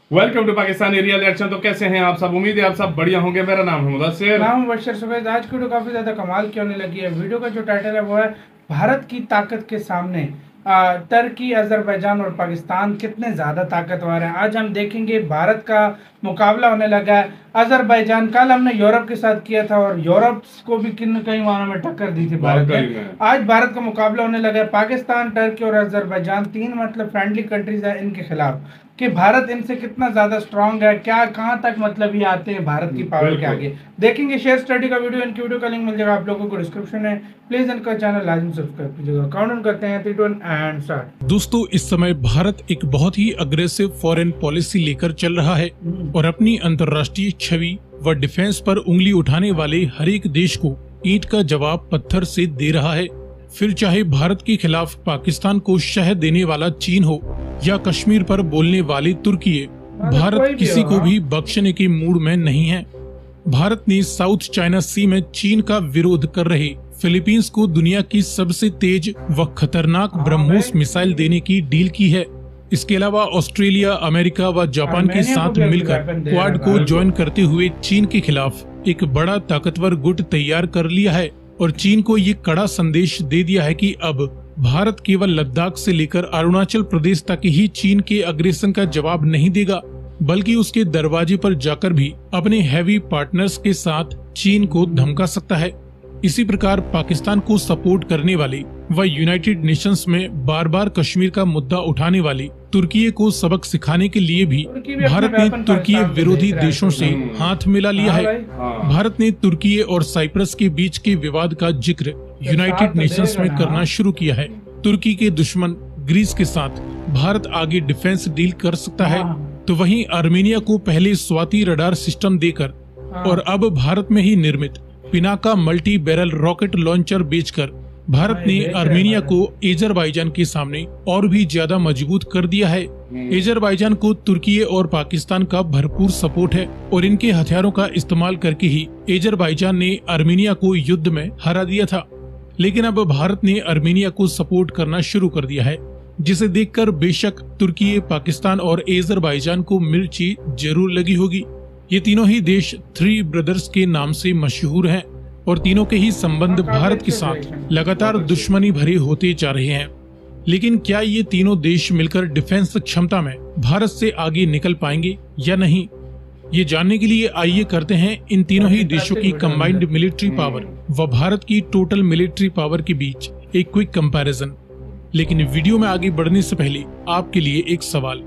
Welcome to Pakistani real action. तो कैसे हैं आप सब? उम्मीद है आप सब बढ़िया होंगे। मेरा नाम है मुदस्सिर। नाम बशर सुबैद। आज की वीडियो काफी ज्यादा कमाल की होने लगी है। वीडियो का जो टाइटल है वो है भारत की ताकत के सामने तुर्की, अजरबैजान और पाकिस्तान कितने ज्यादा ताकतवर हैं। आज हम देखेंगे भारत का मुकाबला होने लगा है अजरबैजान। कल हमने यूरोप के साथ किया था और यूरोप को भी किन कई मानों में टक्कर दी थी भारत ने। आज भारत का मुकाबला होने लगा है पाकिस्तान, तुर्की और अजरबैजान, तीन फ्रेंडली कंट्रीज है इनके खिलाफ। कि भारत इनसे कितना ज्यादा स्ट्रांग है, क्या कहाँ तक ये आते हैं भारत की पावर के आगे। देखेंगे शेयर स्टडी का वीडियो। इनकी वीडियो का लिंक मिल जाएगा आप लोगों को डिस्क्रिप्शन में। प्लीज इनका चैनल लाजमी सब्सक्राइब कीजिएगा। काउंट करते हैं 3, 2 एंड स्टार्ट। दोस्तों, इस समय भारत एक बहुत ही अग्रेसिव फॉरेन पॉलिसी लेकर चल रहा है और अपनी अंतर्राष्ट्रीय छवि व डिफेंस पर उंगली उठाने वाले हर एक देश को ईंट का जवाब पत्थर से दे रहा है। फिर चाहे भारत के खिलाफ पाकिस्तान को शह देने वाला चीन हो या कश्मीर पर बोलने वाली तुर्की, भारत किसी को भी बख्शने के मूड में नहीं है। भारत ने साउथ चाइना सी में चीन का विरोध कर रहे फिलीपींस को दुनिया की सबसे तेज व खतरनाक ब्रह्मोस मिसाइल देने की डील की है। इसके अलावा ऑस्ट्रेलिया, अमेरिका व जापान के साथ मिलकर क्वाड को ज्वाइन करते हुए चीन के खिलाफ एक बड़ा ताकतवर गुट तैयार कर लिया है और चीन को ये कड़ा संदेश दे दिया है कि अब भारत केवल लद्दाख से लेकर अरुणाचल प्रदेश तक ही चीन के अग्रेसन का जवाब नहीं देगा, बल्कि उसके दरवाजे पर जाकर भी अपने हैवी पार्टनर्स के साथ चीन को धमका सकता है। इसी प्रकार पाकिस्तान को सपोर्ट करने वाली व यूनाइटेड नेशंस में बार बार कश्मीर का मुद्दा उठाने वाली तुर्की को सबक सिखाने के लिए भी भारत ने तुर्की विरोधी देशों से हाथ मिला लिया है। भारत ने तुर्की और साइप्रस के बीच के विवाद का जिक्र यूनाइटेड नेशंस में करना शुरू किया है। तुर्की के दुश्मन ग्रीस के साथ भारत आगे डिफेंस डील कर सकता है, तो वहीं आर्मेनिया को पहले स्वाति रडार सिस्टम देकर और अब भारत में ही निर्मित Pinaka multi barrel rocket launcher बेचकर भारत ने आर्मेनिया को अजरबैजान के सामने और भी ज्यादा मजबूत कर दिया है। अजरबैजान को तुर्की और पाकिस्तान का भरपूर सपोर्ट है और इनके हथियारों का इस्तेमाल करके ही अजरबैजान ने आर्मेनिया को युद्ध में हरा दिया था। लेकिन अब भारत ने आर्मेनिया को सपोर्ट करना शुरू कर दिया है, जिसे देखकर बेशक तुर्की, पाकिस्तान और अजरबैजान को मिर्ची जरूर लगी होगी। ये तीनों ही देश थ्री ब्रदर्स के नाम से मशहूर हैं और तीनों के ही संबंध भारत के साथ लगातार दुश्मनी भरे होते जा रहे हैं। लेकिन क्या ये तीनों देश मिलकर डिफेंस क्षमता में भारत से आगे निकल पाएंगे या नहीं, ये जानने के लिए आइए करते हैं इन तीनों ही देशों की कंबाइंड मिलिट्री पावर व भारत की टोटल मिलिट्री पावर के बीच एक क्विक कंपैरिजन। लेकिन वीडियो में आगे बढ़ने से पहले आपके लिए एक सवाल,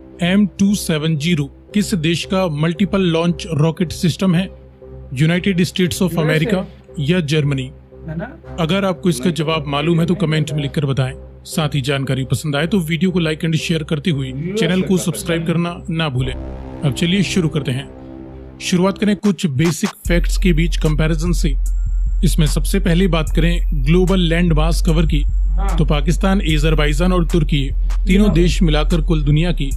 M270 किस देश का मल्टीपल लॉन्च रॉकेट सिस्टम है? यूनाइटेड स्टेट्स ऑफ अमेरिका या जर्मनी? अगर आपको इसका जवाब मालूम है तो कमेंट में लिखकर बताएं। साथ ही जानकारी पसंद आए तो वीडियो को लाइक एंड शेयर करते हुए चैनल को सब्सक्राइब करना ना भूलें। अब चलिए शुरू करते हैं। शुरुआत करें कुछ बेसिक फैक्ट्स के बीच कंपैरिजन से। इसमें सबसे पहले बात करें ग्लोबल लैंड मास कवर की, तो पाकिस्तान, अजरबैजान और तुर्की तीनों देश मिलाकर कुल दुनिया की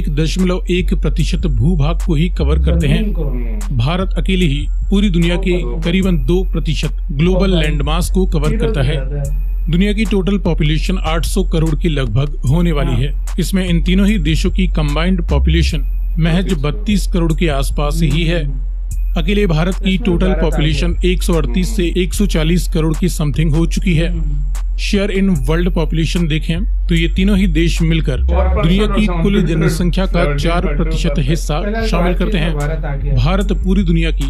1.1% भूभाग को ही कवर करते हैं। भारत अकेले ही पूरी दुनिया के करीबन 2% ग्लोबल लैंडमास को कवर करता है। दुनिया की टोटल पॉपुलेशन 800 करोड़ की लगभग होने वाली है। इसमें इन तीनों ही देशों की कंबाइंड पॉपुलेशन महज 32 करोड़ के आसपास ही है। अकेले भारत की टोटल पॉपुलेशन 138 से 140 करोड़ की समथिंग हो चुकी है। शेयर इन वर्ल्ड पॉपुलेशन देखें तो ये तीनों ही देश मिलकर दुनिया की कुल जनसंख्या का 4% हिस्सा शामिल करते हैं। भारत पूरी दुनिया की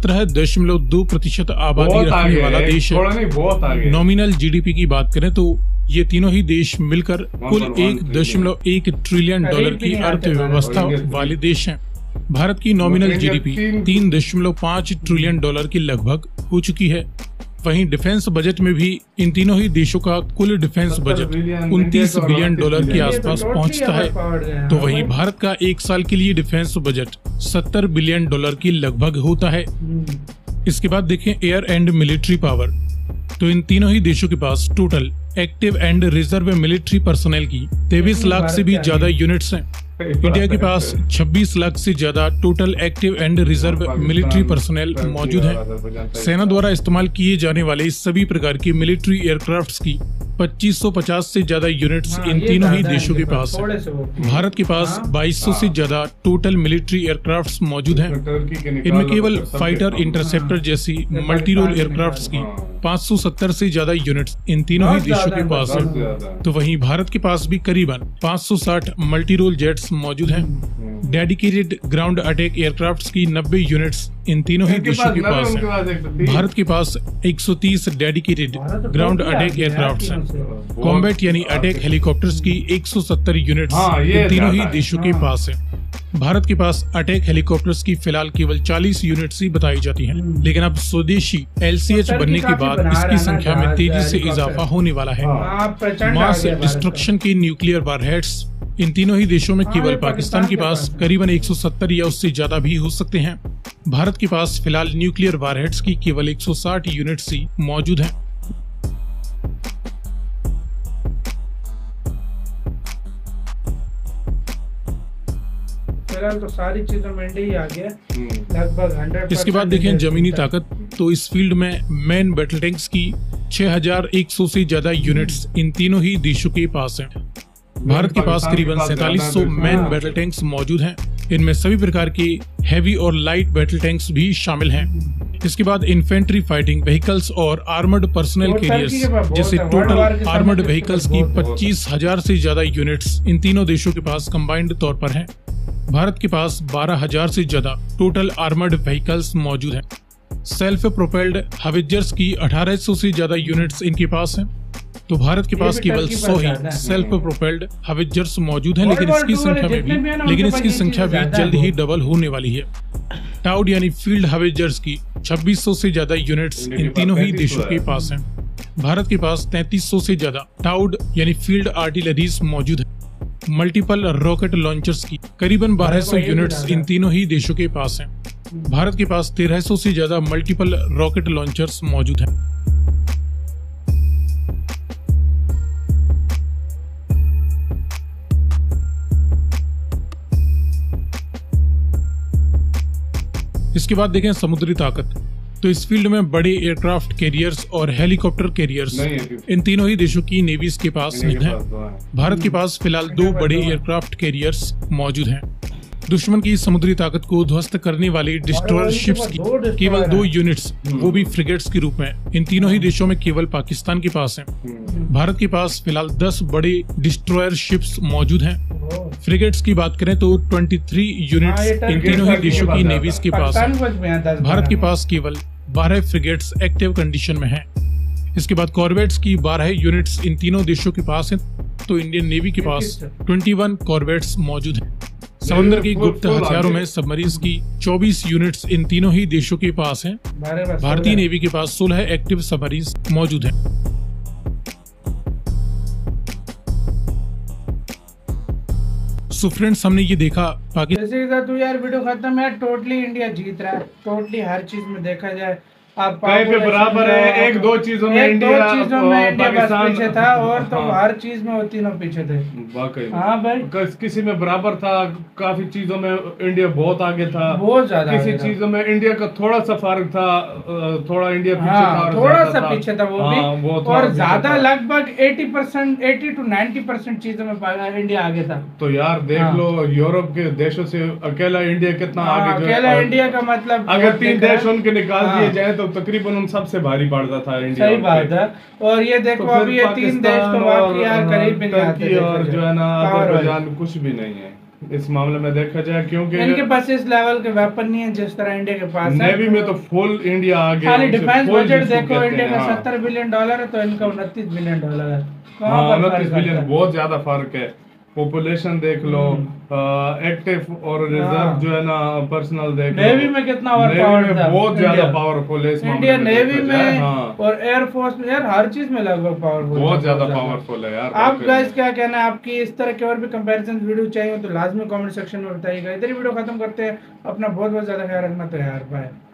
17.2% आबादी रखने वाला देश है। नॉमिनल GDP की बात करें तो ये तीनों ही देश मिलकर कुल 1.1 ट्रिलियन डॉलर की अर्थव्यवस्था वाले देश हैं। भारत की नॉमिनल GDP 3.5 ट्रिलियन डॉलर की लगभग हो चुकी है। वहीं डिफेंस बजट में भी इन तीनों ही देशों का कुल डिफेंस बजट 29 बिलियन डॉलर के आसपास पहुंचता है। तो वहीं भारत का एक साल के लिए डिफेंस बजट 70 बिलियन डॉलर की लगभग होता है। इसके बाद देखें एयर एंड मिलिट्री पावर, तो इन तीनों ही देशों के पास total active and reserve military personnel की 23 लाख से भी ज्यादा यूनिट्स हैं। इंडिया के पास 26 लाख से ज्यादा total active and reserve military personnel मौजूद है। सेना द्वारा इस्तेमाल किए जाने वाले सभी प्रकार के मिलिट्री एयरक्राफ्ट्स की 2550 से ज्यादा यूनिट्स इन तीनों ही देशों के पास है। भारत के पास 2200 से ज्यादा टोटल मिलिट्री एयरक्राफ्ट्स मौजूद हैं। इनमें केवल फाइटर इंटरसेप्टर जैसी मल्टी रोल एयरक्राफ्ट्स की 570 से ज्यादा यूनिट्स इन तीनों ही देशों के पास है। तो वहीं भारत के पास भी करीबन 560 मल्टी रोल जेट्स मौजूद हैं। डेडिकेटेड ग्राउंड अटैक एयरक्राफ्ट्स की 90 यूनिट्स इन तीनों ही देशों के पास है। भारत के पास 130 डेडिकेटेड ग्राउंड अटैक एयरक्राफ्ट्स हैं। कॉम्बैट यानी अटैक हेलीकॉप्टर्स की 170 यूनिट्स इन तीनों ही देशों के पास है। भारत के पास अटैक हेलीकॉप्टर्स की फिलहाल केवल 40 यूनिट्स ही बताई जाती हैं, लेकिन अब स्वदेशी LCH बनने के बाद इसकी संख्या में तेजी से इजाफा होने वाला है। मास डिस्ट्रक्शन के न्यूक्लियर वारहेड्स इन तीनों ही देशों में केवल पाकिस्तान के पास करीबन 170 या उससे ज्यादा भी हो सकते हैं। भारत के पास फिलहाल न्यूक्लियर वारहेड्स की केवल 160 यूनिट्स ही मौजूद हैं। तो सारी चीजों में इंडिया ही आ गया लगभग 100%। इसके बाद देखें जमीनी ताकत, तो इस फील्ड में मैन बैटल टैंक्स की 6100 से ज्यादा यूनिट्स इन तीनों ही देशों के पास हैं। भारत के पास करीबन 4700 मैन बैटल टैंक्स मौजूद हैं। इनमें सभी प्रकार के हैवी और लाइट बैटल टैंक्स भी शामिल हैं। इसके बाद इन्फेंट्री फाइटिंग व्हीकल्स और आर्मर्ड पर्सनल कैरियर्स जैसे टोटल आर्मर्ड व्हीकल्स की 25,000 से ज्यादा यूनिट्स इन तीनों देशों के पास कंबाइंड तौर पर हैं। भारत के पास 12,000 से ज्यादा टोटल आर्मर्ड व्हीकल्स मौजूद हैं। सेल्फ प्रोपेल्ड हवेजर्स की 1800 से ज्यादा यूनिट्स इनके पास हैं। तो भारत के पास केवल 100 ही सेल्फ प्रोपेल्ड हवेजर्स मौजूद हैं, लेकिन इसकी संख्या भी जल्द ही डबल होने वाली है। टाउड यानी फील्ड हवेजर्स की 2600 से ज्यादा यूनिट्स इन तीनों ही देशों के पास हैं। भारत के पास 3300 से ज्यादा टाउड यानी फील्ड आर्टिलरीज मौजूद है। मल्टीपल रॉकेट लॉन्चर्स की करीबन 1200 यूनिट्स इन तीनों ही देशों के पास हैं। भारत के पास 1300 से ज्यादा मल्टीपल रॉकेट लॉन्चर्स मौजूद हैं। इसके बाद देखें समुद्री ताकत, तो इस फील्ड में बड़े एयरक्राफ्ट कैरियर्स और हेलीकॉप्टर कैरियर्स इन तीनों ही देशों की नेवीज के पास नहीं है। भारत के पास फिलहाल 2 बड़े एयरक्राफ्ट कैरियर्स मौजूद हैं। दुश्मन की समुद्री ताकत को ध्वस्त करने वाली डिस्ट्रॉयर शिप्स की केवल 2 यूनिट्स, वो भी फ्रिगेट्स के रूप में, इन तीनों ही देशों में केवल पाकिस्तान के पास हैं। भारत के पास फिलहाल 10 बड़े डिस्ट्रॉयर शिप्स मौजूद हैं। फ्रिगेट्स की बात करें तो 23 यूनिट्स इन तीनों ही देशों की नेवीज के पास हैं। भारत के पास केवल 12 फ्रिगेट्स एक्टिव कंडीशन में हैं। इसके बाद कॉर्वेट्स की 12 यूनिट्स इन तीनों देशों के पास हैं। तो इंडियन नेवी के पास 21 कॉर्वेट्स मौजूद हैं। समुद्र की गुप्त हथियारों में सबमरीन्स की 24 यूनिट्स इन तीनों ही देशों के पास हैं। भारतीय नेवी के पास 16 एक्टिव सबमरीन्स मौजूद हैं। सो फ्रेंड्स, हमने ये देखा पाकिस्तान तो यार वीडियो खत्म है। टोटली इंडिया जीत रहा है, टोटली हर चीज में देखा जाए आप कहीं पे बराबर है। एक दो चीजों में इंडिया पाकिस्तान पीछे था, और तो हर चीज में वो तीनों पीछे थे। वाकई हाँ भाई, किसी में बराबर था, काफी चीजों में इंडिया बहुत आगे था, बहुत ज्यादा। किसी चीजों में इंडिया का थोड़ा सा फर्क था, थोड़ा इंडिया पीछे था, थोड़ा सा पीछे था वो भी, और ज्यादा लगभग 80% 80 to 90% चीजों में इंडिया आगे था। तो यार देख लो, यूरोप के देशों से अकेला इंडिया कितना आगे। अकेला इंडिया का मतलब अगर 3 देश उनके निकाल दिए जाए तो तकरीबन उन सबसे भारी पड़ता था इंडिया। सही बात है। और ये देखो अभी ये 3 देश तो वाकई यार करीब भी नहीं आते, और जो है ना अजरबैजान कुछ भी नहीं है इस मामले में देखा जाए, क्योंकि इनके पास इस लेवल के वेपन नहीं है जिस तरह इंडिया के पास है। नेवी में तो फुल इंडिया आगे। खाली डिफेंस बजट देखो, इंडिया का $70 बिलियन है तो इनका $29 बिलियन है। 29 बिलियन, बहुत ज्यादा फर्क है। पॉपुलेशन देख लो, एक्टिव और रिजर्व जो है ना पर्सनल देख लो। नेवी में कितना और पावर था, बहुत ज्यादा पावरफुल है इंडिया नेवी में, और एयरफोर्स में, यार हर चीज में लगभग पावरफुल, बहुत ज्यादा पावरफुल है यार। आप गाइस क्या कहना है, आपकी इस तरह के और भी कंपैरिजन वीडियो चाहिए तो लाजमी कमेंट सेक्शन में बताइएगा। इधर ही वीडियो खत्म करते हैं। अपना बहुत बहुत ज्यादा ख्याल रखना। तो यार बाय।